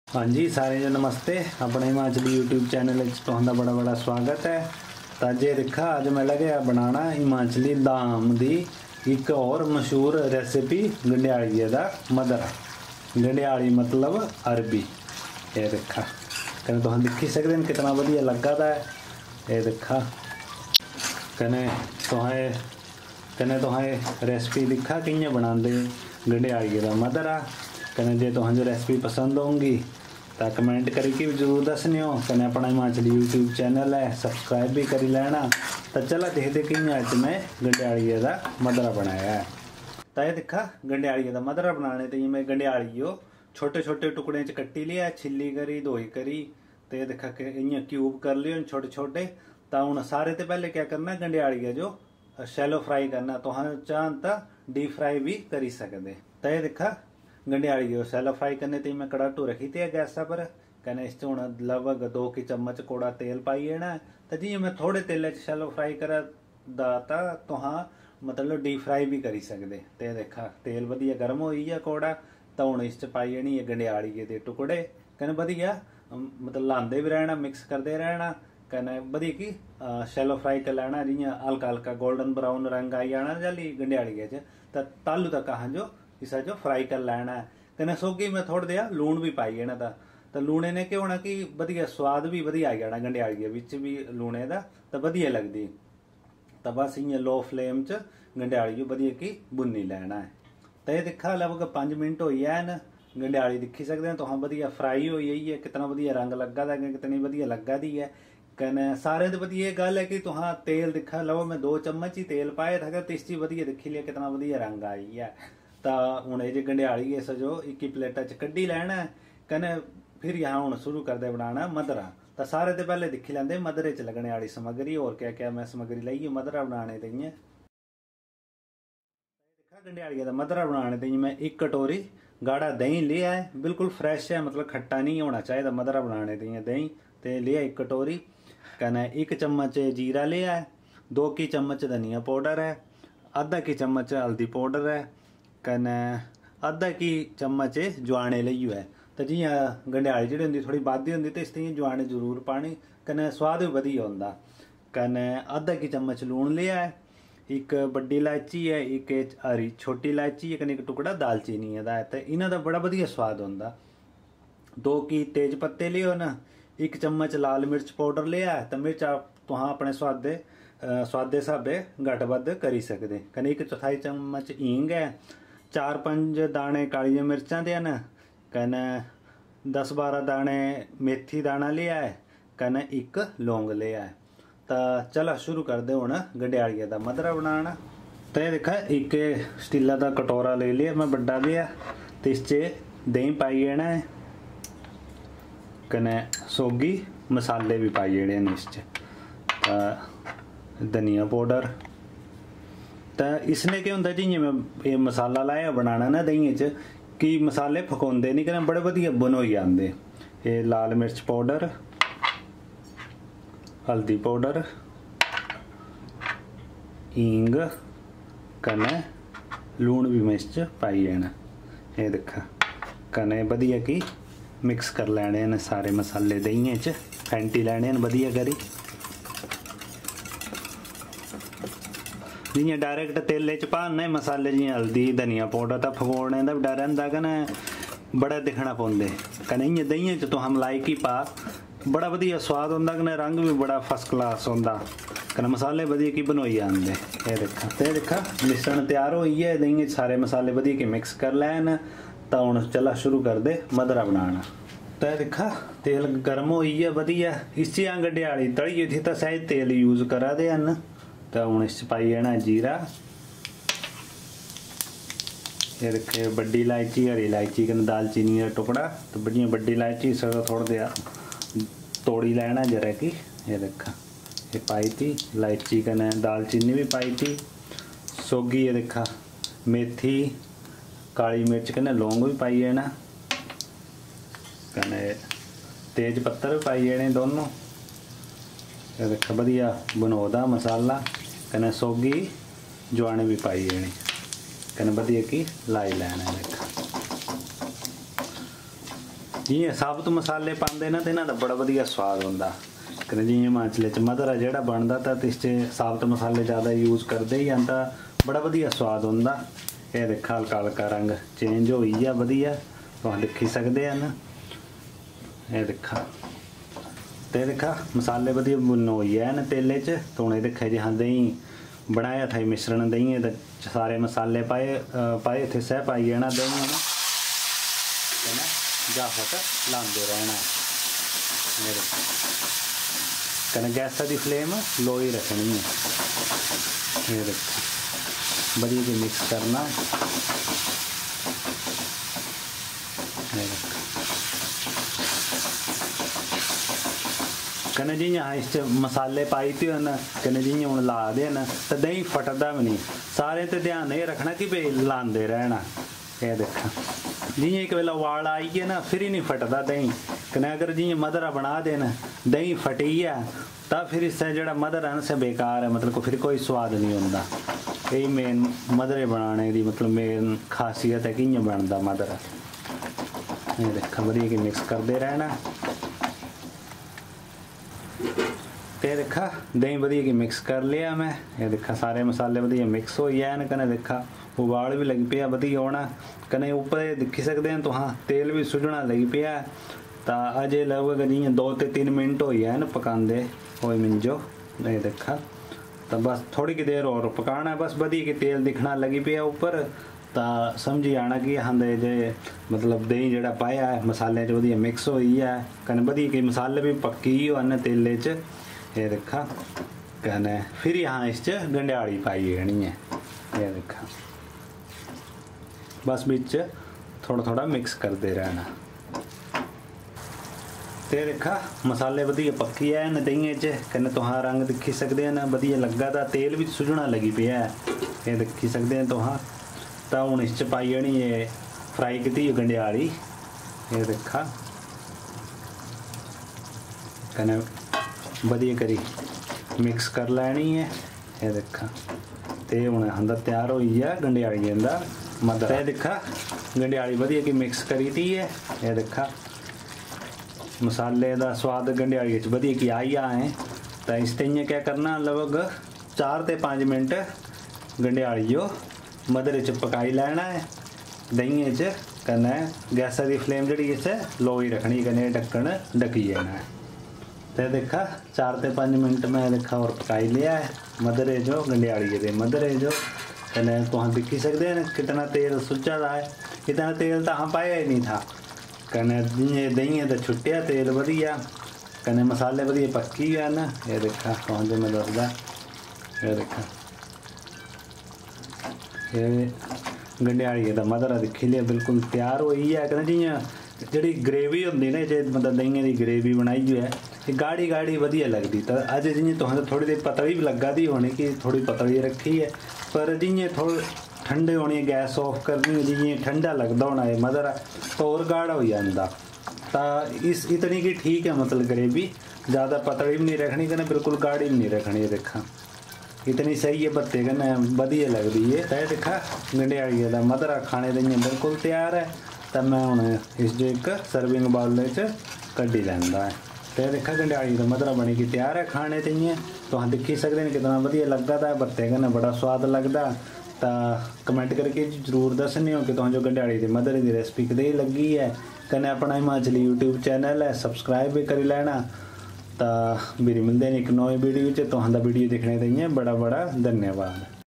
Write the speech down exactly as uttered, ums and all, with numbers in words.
हाँ जी, सारे जो नमस्ते। अपने हिमाचली यूट्यूब चैनल तुहां बड़ा बड़ा स्वागत है। तो जे दिखा अज मैं लगे बनाना हिमाचली धाम दी एक और मशहूर रेसिपी गंडियाली दा मदरा। गंडियाली मतलब अरबी। ये दिखा कने तुहां दिखी सकते हैं कितना वधिया लगा था। ये दिखा कने तुहें कने तुहें रेसिपी दिखा कि'यां बनाते गंडियाली दा मदरा। कने जे तुहां जो रेसिपी पसंद होंगी तो कमेंट करके भी जरूर दसनी हो। कने अपना हिमाचली यूट्यूब चैनल है सबसक्राइब भी करी लेना। तो चला देखते कि अज मैं गंडियाली का मदरा बनाया है। तो ये दिखा गंडियाली का मदरा बनाने तो मैं गंडियाली छोटे छोटे टुकड़े च कट्टी लिया, छिली करी धोई करी। तो ये दिखा कि इं क्यूब कर लियो छोटे छोटे। तो हूँ सारे तो पहले क्या करना गंडियाली जो शैलो फ्राई करना। तो हाँ चाहन तो डीप फ्राई भी करी सकते। तो ये दिखा गंडियाली शैलो फ्राई करने तो मैं कड़ाटू रखी थी गैस पर। कने इस हूँ लगभग दो की चम्मच कोड़ा तेल पाई है। तो जी मैं थोड़े तेल शैलो फ्राई करा दाता तो हाँ मतलब डीप फ्राई भी करी सकते। तो देखा तेल वधिया गर्म हो है कोड़ा। तो हूँ इस पाई जानी है गंडियाली के टुकड़े। कने वधिया मतलब लाते भी रहना, मिक्स करते रहना। कने वधिया की शैलो फ्राई कर लेना। जियां हल्का हल्का गोल्डन ब्राउन रंग आई जाना जाली गंडियाली च। तो तालू तक कहा जो इसा जो फ्राई कर लेना है। कने सोगी में थोड़ा दिया लूण भी पाई जाना था। तो लूणे ने क्या होना कि वधिया स्वाद भी वधिया आ जाना गंडियाली विच भी लूणे का। तो वधिया लगती। तो बस इं लो फ्लेम च गंडियाली वधिया की भुन्नी लेना है। तो ये दिखा लगभग पाँच मिनट हो है गंडियाली दिखी सकते हैं। तो हाँ वधिया फ्राई हो गई है। कितना वधिया रंग लगा था, कितनी वधिया लगा दी है। कने सारे तो वधिया गल है कि तुहां तेल दिखा लो मैं दो चम्मच ही तेल पाया था। टेस्टी वधिया दिखी लिया कितना वधिया रंग आई है। तो हूँ ये गंडियाली इस जो एक ही प्लेटा च कड्डी लैना है। कने फिर यहाँ हूँ शुरू करते बनाना मदरा। तो सारे तो पहले दिखी लेंदे मदरे च लगने वाली समग्री और क्या क्या मैं समग्री लाई मदरा बनाने ते। देखा गंडियाली का मदरा बनाने ते मैं एक कटोरी गाढ़ा दही लिया है। बिल्कुल फ्रैश है, मतलब खट्टा नहीं होना चाहिए मदरा बनाने ते। दही तो लिया एक कटोरी। कने एक चम्मच जीरा लिया है, दो की चम्मच धनिया पाउडर है, आधा की चम्मच हल्दी पाउडर है, कने आधा की चम्मच जवाने लियो है। तो जी गंडियाली जी होंगी थोड़ी बादी होंगी तो इसलिए जवाने जरूर पानी। कने स्वाद भी वधिया होंदा। कने आधा की चम्मच लूण लिया है, एक बड़ी इलायची है, एक हरी छोटी इलायची है, कने एक टुकड़ा दालचीनी है। तो इन्हों का बड़ा वधिया स्वाद होंदा। दो की तेज पत्ते लियो ना, एक चम्मच लाल मिर्च पाउडर लिया है। तो मिर्च आप तुहां अपने स्वादे स्वादे हिसाबे घट वध करी सकते। कने एक चौथाई चम्मच हींग है, चार पांच दाने काली मिर्चा दे न, कने दस बारह दाने मेथी दाना लिया है, कने एक लौंग लिया है। तो चला शुरू कर दे हूँ गंडियाली का मदरा बनाना। तो ये देखा एक स्टील का कटोरा ले लिया मैं बड़ा लिया। तो इस दही पाई जाना है, कने सोगी मसाले भी पाई जाने इस धनिया पाउडर। तो इसने क्या होंगे जी मैं ये मसाला लाया बनाना ना दही च कि मसाले फकाउंदे नहीं कने बड़े वधिया बन हो जाते। ये लाल मिर्च पाउडर, हल्दी पाउडर, हींग, कने लूण भी मैं इस पाई जाना। ये देखा कने वधिया की मिक्स कर लेने ने सारे मसाले दही च फैंटी लेने वधिया करी। जियां डायरैक्ट तेले च पाने मसाले जियां हल्दी धनिया पाउडर तो फकोड़ने का भी डर रहा कने बड़ा दिखना पौंदे। कने इं दही च तो हम लाइक ही पा बड़ा वधिया स्वाद होंदा। कने रंग भी बड़ा फर्स्ट क्लास होंदा। कने मसाले वधिया की बनोई आंदे। ये देखा तो देखा मिश्रण तैयार हो है। दही सारे मसाले वधिया के मिक्स कर लैन। तो हूँ चला शुरू कर दे मदरा बनाना। तो यह देखा तेल गर्म हो है वधिया। इस गंडियाली तली थी तो शायद तेल यूज करा दे हैं। तो हूँ इस पाई जाना जीरा। ये रखे बड़ी इलायची, हरी इलायची, कने दालचीनी का टुकड़ा। तो बड़ी बड़ी इलायची सर थोड़ा दिया तोड़ी लेना जरा की। ये देखा ये पाई थी इलायची, कने दालचीनी भी पाई थी, सोगी। ये देखा मेथी, काली मिर्च, कने लौंग भी पाई जाना, कने तेज पत्तर भी पाई जाने दोनों। ये देखा वधिया बनौदा मसाला। कने सोगी जवाने भी पाई जानी, कने वधिया की लाई लैना। देखा जियां साबत मसाले पाते ना तो इन्हों का बड़ा वधिया स्वाद होंदा। कने जियां हिमाचल च मद्धरा जिहड़ा बनदा तो इस साबत मसाले ज़्यादा यूज़ करते ही हैं, बड़ा वधिया स्वाद होंदा। ये देखा हल्का हल्का रंग चेंज हो गया वधिया, तुम देखी सकते हैं ना। ये देखा तो देखा मसाले वधिया भुन हो गए तेले च। तो हूँ देखा जी हाँ दही बनाया था मिश्रण, दही तो सारे मसाले पाए पाए थे सह पाई जाना दही है ना, जाफत लाते रहना। मेरे कने गैसा की फ्लेम लो ही रखनी है। ये देखो बढ़िया जी मिक्स करना। कने जियां इस मसाले पाई थे न, कने जियां हूँ ला दे न तो दही फटदा भी नहीं। सारे तो ध्यान ये रखना कि भाई लाते रहना। ये देखा जियां एक वेला उबाल आई है ना फिर ही नहीं फटदा दही। कने अगर जियां मद्धरा बना देना दही फटी है तो फिर इससे जो मद्धरा है बेकार है, मतलब को फिर कोई स्वाद नहीं होंदा। यही मेन मद्धरे बनाने की मतलब मेन खासियत है कि इं बनता मद्धरा। ये देखा बढ़िया कि मिक्स करते रहना। तो देखा दही बढ़िया कि मिक्स कर लिया मैं। ये देखा सारे मसाले बढ़िया मिक्स हो गए कने देखा उबाल भी लग पिया बढ़िया होना। कने ऊपर दिखी सकते हैं तो हाँ तेल भी सुझना लग पिया। तो अजे लगभग जी दो तो तीन मिनट हो गया है ना पकाते हो मिंजो। ये देखा तो बस थोड़ी की देर और पकाना है, बस बढ़िया कि तेल दिखना लगी पिया ऊपर। तो समझी आना कि हाँ जे मतलब दही जड़ा पाया है मसाले च बढ़िया मिक्स हो गई है। कने बढ़िया कि मसाले भी पक्की हो न तेले च। ये देखा कने फिर यहाँ इस गंढियाली पाई जानी है। ये देखा बस बिच थोड़ा थोड़ा मिक्स करते रहना। तो देखा मसाले बढ़िया पक्की है न दही च। कने तुहां रंग दिखी सकते हैं ना बढ़िया लगा था, तेल भी सुझना लगी पिया है। ये देखी सकते हैं तुहां। तो हूँ इस पाई जानी है फ्राई की गंढियाली। ये देखा कने बढ़िया करी मिक्स कर लैनी है। ये देखा तो हूँ अंदर तैयार हो गई है गंढियाली अंदर मद्धरा। ये देखा गंढियाली बढ़िया कि मिक्स करी थी है। ये देखा मसाले का स्वाद गंढियाली बढ़िया कि आई आए। तो इस तरह क्या करना लगभग चार तो पाँच मिनट गंढियाली मद्धरे च पकाई लैना है दही च। कने गैसा की फ्लेम जी इसे लो ही रखनी, कने ढक्कन ढकी जाना है। तो देखा चार तो पाँच मिनट में देखा और पकाई लिया है मद्धरे जो गंढियाली के मद्धरे जो। कने तुम दिखी सकते हैं कितना तेल सुचा रहा है। इतना तेल तो हाँ पाया ही नहीं था। कने जिए दही तो छुट्टिया तेल बढ़िया, कने मसाले बढ़िया पक्की है ना। ये देखा तुम जो मैं दसदा। ये देखा ये गंढियाली का मद्धरा दिखी लिया बिल्कुल तैयार हो गई है। कने जियां जी ग्रेवी होंगी ना जे मतलब दही की ग्रेवी बनाई हुई है ये गाढ़ी गाढ़ी बढ़िया लगती। तो अज जी तुम थोड़ी देर पतली भी लगा दी होनी कि थोड़ी पतली रखी है, पर जियां थोड़ी ठंडे होनी गैस ऑफ करनी जी ठंडा लगता होना है मद्धरा तो और गाढ़ा हो जाता। तो इस इतनी की ठीक है मतलब ग्रेवी, ज़्यादा पतली भी नहीं रखनी कने बिल्कुल गाढ़ी भी नहीं रखनी। देखा इतनी सही है बत्ते कने बढ़िया लगती है। तो देखा गंढियाली का मद्धरा खाने के बिल्कुल तैयार है। तो मैं हूँ इस जो एक सर्विंग बाउल कड्ढी लैंदा है। तो देखा गंढियाली का मद्धरा बनी की तैयार है खाने ते। तो हाँ दिखी सकते हैं कितना बढ़िया लगता था, बत्ते कने बड़ा स्वाद लगता। तो कमेंट करके जरूर दसनी हो कि तुम जो गंढियाली के मद्धरे की रेसिपी कदे लगी है। कने अपना हिमाचली यूट्यूब चैनल है सबसक्राइब भी करी लेना। तो मेरी मिलते हैं एक नई वीडियो च। तुहां दा वीडियो देखने के लिए बड़ा बड़ा धन्यवाद।